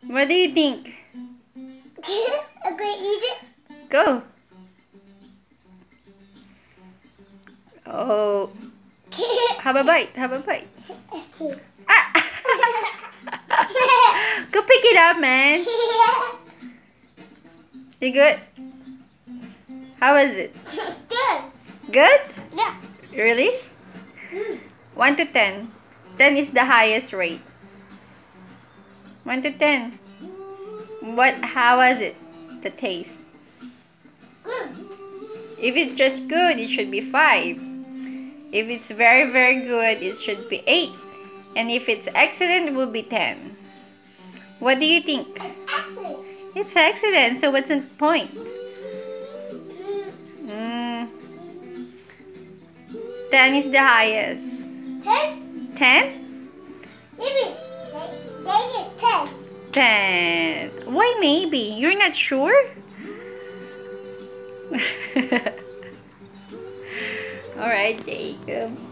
What do you think? Okay, eat it. Go. Oh. Have a bite. Have a bite. Ah! Go pick it up, man. You good? How was it? Good. Good? Yeah. Really? 1 to 10. 10 is the highest rate. 1 to 10. How was it? The taste? Good. If it's just good, it should be 5. If it's very, very good, it should be 8. And if it's excellent, it will be 10. What do you think? It's excellent. It's excellent. So what's the point? 10 is the highest. 10? 10? Maybe. Maybe 10. 10. Why maybe? You're not sure? Alright, Jacob.